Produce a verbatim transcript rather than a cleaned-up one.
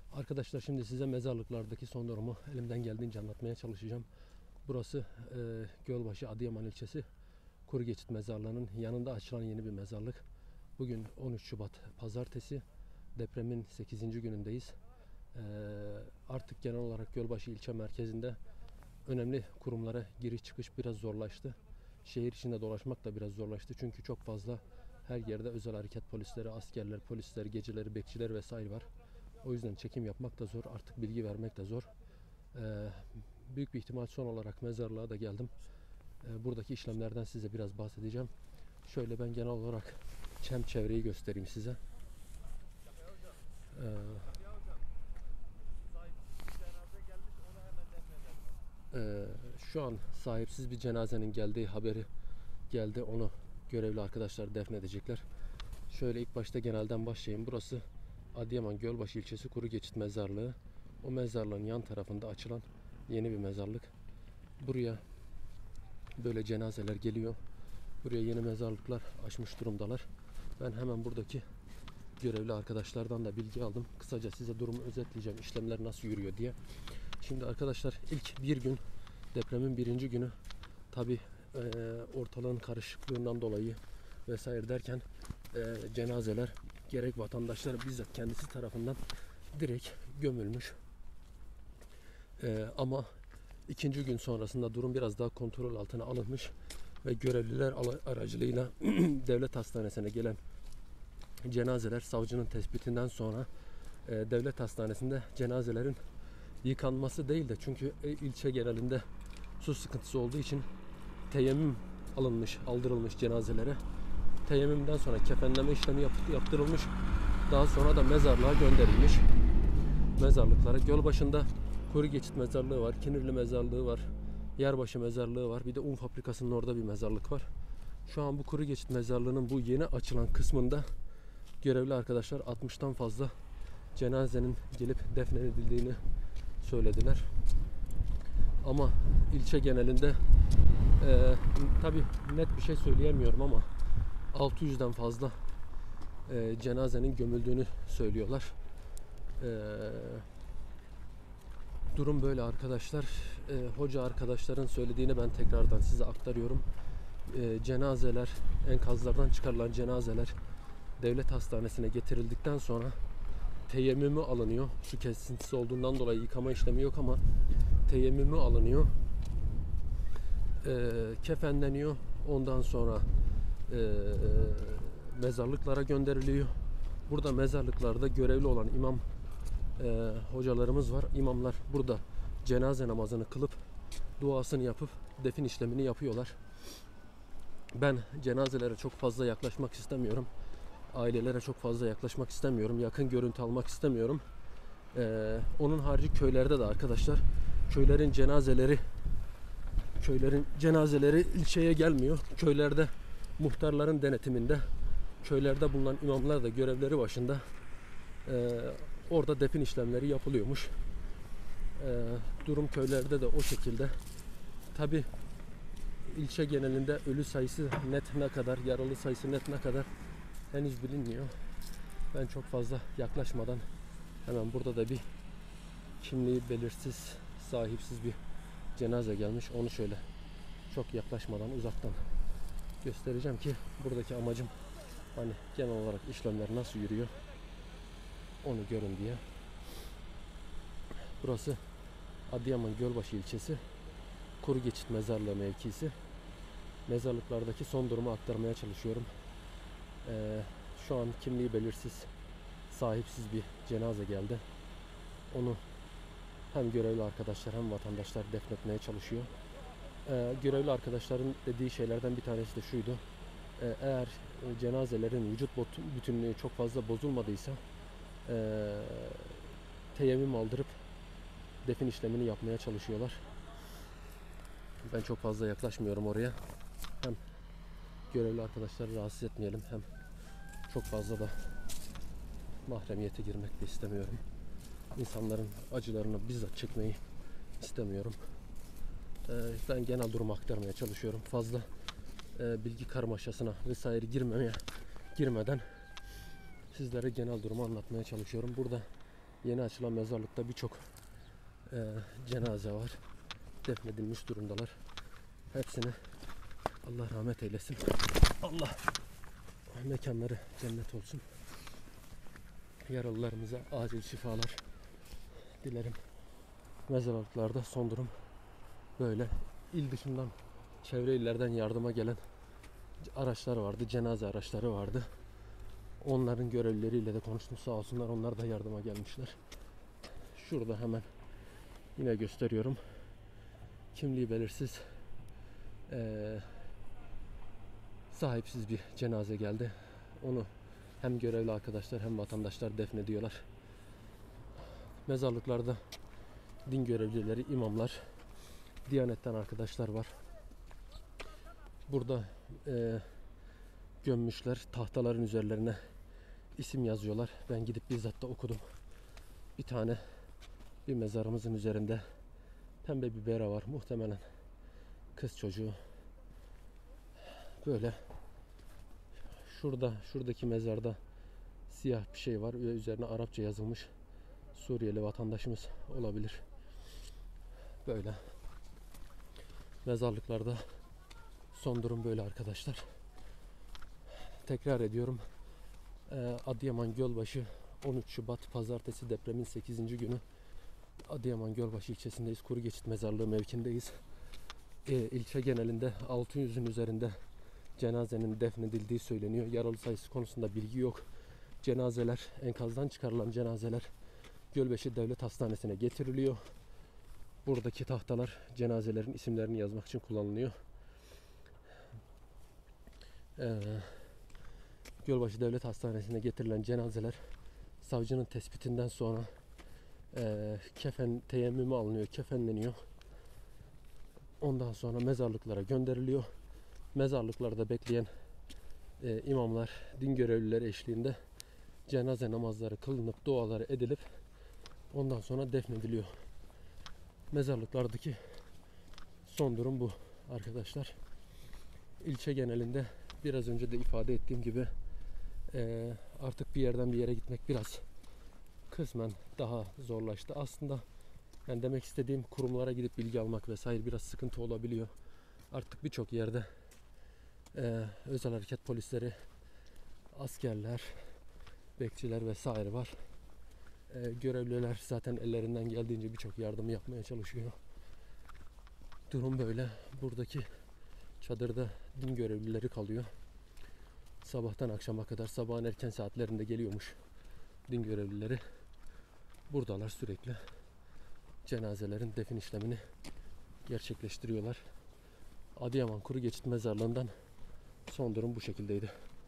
Arkadaşlar şimdi size mezarlıklardaki son durumu elimden geldiğince anlatmaya çalışacağım. Burası e, Gölbaşı Adıyaman ilçesi Kuru Geçit Mezarlığı'nın yanında açılan yeni bir mezarlık. Bugün on üç Şubat Pazartesi, depremin sekizinci günündeyiz. E, artık genel olarak Gölbaşı ilçe merkezinde önemli kurumlara giriş çıkış biraz zorlaştı. Şehir içinde dolaşmak da biraz zorlaştı çünkü çok fazla her yerde özel hareket polisleri, askerler, polisler, geceleri bekçiler vesaire var. O yüzden çekim yapmak da zor, artık bilgi vermek de zor. Ee, büyük bir ihtimal son olarak mezarlığa da geldim. Ee, buradaki işlemlerden size biraz bahsedeceğim. Şöyle ben genel olarak çem çevreyi göstereyim size. Ee, e, şu an sahipsiz bir cenazenin geldiği haberi geldi. Onu görevli arkadaşlar defnedecekler. Şöyle ilk başta genelden başlayayım. Burası Adıyaman Gölbaşı ilçesi Kuru Geçit Mezarlığı. O mezarlığın yan tarafında açılan yeni bir mezarlık. Buraya böyle cenazeler geliyor. Buraya yeni mezarlıklar açmış durumdalar. Ben hemen buradaki görevli arkadaşlardan da bilgi aldım. Kısaca size durumu özetleyeceğim. İşlemler nasıl yürüyor diye. Şimdi arkadaşlar ilk bir gün, depremin birinci günü, tabi e, ortalığın karışıklığından dolayı vesaire derken e, cenazeler gerek vatandaşlar bizzat kendisi tarafından direkt gömülmüş. E, ama ikinci gün sonrasında durum biraz daha kontrol altına alınmış ve görevliler aracılığıyla devlet hastanesine gelen cenazeler savcının tespitinden sonra e, devlet hastanesinde cenazelerin yıkanması değil de, çünkü ilçe genelinde su sıkıntısı olduğu için teyemmüm alınmış, aldırılmış cenazelere. Teyemmümden sonra kefenleme işlemi yap, yaptırılmış. Daha sonra da mezarlığa gönderilmiş. Mezarlıklara. Gölbaşı'nda Kuru Geçit Mezarlığı var, Kinirli Mezarlığı var, Yerbaşı Mezarlığı var. Bir de un fabrikasının orada bir mezarlık var. Şu an bu Kuru Geçit Mezarlığı'nın bu yeni açılan kısmında görevli arkadaşlar altmıştan fazla cenazenin gelip defnedildiğini söylediler. Ama ilçe genelinde e, tabi net bir şey söyleyemiyorum ama altı yüzden fazla e, cenazenin gömüldüğünü söylüyorlar. E, durum böyle arkadaşlar. E, hoca arkadaşların söylediğini ben tekrardan size aktarıyorum. E, cenazeler, enkazlardan çıkarılan cenazeler devlet hastanesine getirildikten sonra teyemmümü alınıyor. Su kesintisi olduğundan dolayı yıkama işlemi yok ama teyemmümü alınıyor. E, kefenleniyor. Ondan sonra e, mezarlıklara gönderiliyor. Burada mezarlıklarda görevli olan imam e, hocalarımız var. İmamlar burada cenaze namazını kılıp duasını yapıp defin işlemini yapıyorlar. Ben cenazelere çok fazla yaklaşmak istemiyorum. Ailelere çok fazla yaklaşmak istemiyorum. Yakın görüntü almak istemiyorum. Ee, onun harici köylerde de arkadaşlar, köylerin cenazeleri köylerin cenazeleri ilçeye gelmiyor. Köylerde muhtarların denetiminde, köylerde bulunan imamlar da görevleri başında e, orada defin işlemleri yapılıyormuş. E, durum köylerde de o şekilde. Tabi ilçe genelinde ölü sayısı net ne kadar, yaralı sayısı net ne kadar henüz bilinmiyor. Ben çok fazla yaklaşmadan hemen burada da bir kimliği belirsiz, sahipsiz bir cenaze gelmiş. Onu şöyle çok yaklaşmadan uzaktan göstereceğim ki buradaki amacım hani genel olarak işlemler nasıl yürüyor onu görün diye. Burası Adıyaman Gölbaşı ilçesi Kuru Geçit Mezarlığı mevkisi. Mezarlıklardaki son durumu aktarmaya çalışıyorum. Ee, şu an kimliği belirsiz, sahipsiz bir cenaze geldi. Onu hem görevli arkadaşlar hem vatandaşlar defnetmeye çalışıyor. Ee, görevli arkadaşların dediği şeylerden bir tanesi de şuydu. Ee, eğer cenazelerin vücut bütünlüğü çok fazla bozulmadıysa e, teyemmüm aldırıp defin işlemini yapmaya çalışıyorlar. Ben çok fazla yaklaşmıyorum oraya. Hem görevli arkadaşları rahatsız etmeyelim, hem çok fazla da mahremiyete girmek de istemiyorum. İnsanların acılarını bizzat çekmeyi istemiyorum. Ee, ben genel durumu aktarmaya çalışıyorum. Fazla e, bilgi karmaşasına vesaire girmemeye girmeden sizlere genel durumu anlatmaya çalışıyorum. Burada Yeni açılan mezarlıkta birçok e, cenaze var. Defnedilmiş durumdalar. Hepsini Allah rahmet eylesin. Allah mekanları cennet olsun. Yaralılarımıza acil şifalar dilerim. Mezarlıklarda son durum böyle. İl dışından, çevre illerden yardıma gelen araçlar vardı, cenaze araçları vardı. Onların görevlileriyle de konuştum, sağ olsunlar, onlar da yardıma gelmişler. Şurada hemen yine gösteriyorum. Kimliği belirsiz, ee, sahipsiz bir cenaze geldi. Onu hem görevli arkadaşlar hem vatandaşlar defnediyorlar. Mezarlıklarda din görevlileri, imamlar, Diyanetten arkadaşlar var. Burada e, gömmüşler. Tahtaların üzerlerine isim yazıyorlar. Ben gidip bizzat da okudum. Bir tane bir mezarımızın üzerinde pembe bir bere var. Muhtemelen kız çocuğu. Böyle şurada, şuradaki mezarda siyah bir şey var ve üzerine Arapça yazılmış. Suriyeli vatandaşımız olabilir. Böyle. Mezarlıklarda son durum böyle arkadaşlar. Tekrar ediyorum. Adıyaman Gölbaşı on üç Şubat Pazartesi, depremin sekizinci günü. Adıyaman Gölbaşı ilçesindeyiz. Kuru Geçit Mezarlığı mevkindeyiz. E, ilçe genelinde altı yüzün üzerinde cenazenin defnedildiği söyleniyor. Yaralı sayısı konusunda bilgi yok. Cenazeler, enkazdan çıkarılan cenazeler Gölbaşı Devlet Hastanesi'ne getiriliyor. Buradaki tahtalar cenazelerin isimlerini yazmak için kullanılıyor. Ee, Gölbaşı Devlet Hastanesi'ne getirilen cenazeler savcının tespitinden sonra e, kefen teyemmümü alınıyor, kefenleniyor. Ondan sonra mezarlıklara gönderiliyor. Mezarlıklarda bekleyen e, imamlar, din görevlileri eşliğinde cenaze namazları kılınıp duaları edilip ondan sonra defnediliyor. Mezarlıklardaki son durum bu arkadaşlar. İlçe genelinde biraz önce de ifade ettiğim gibi e, artık bir yerden bir yere gitmek biraz kısmen daha zorlaştı. Aslında yani demek istediğim, kurumlara gidip bilgi almak vesaire biraz sıkıntı olabiliyor. Artık birçok yerde e, özel hareket polisleri, askerler, bekçiler vesaire var. E, görevliler zaten ellerinden geldiğince birçok yardımı yapmaya çalışıyor. Durum böyle. Buradaki çadırda din görevlileri kalıyor. Sabahtan akşama kadar, sabahın erken saatlerinde geliyormuş din görevlileri. Buradalar sürekli. Cenazelerin defin işlemini gerçekleştiriyorlar. Adıyaman Kuru Geçit Mezarlığı'ndan son durum bu şekildeydi.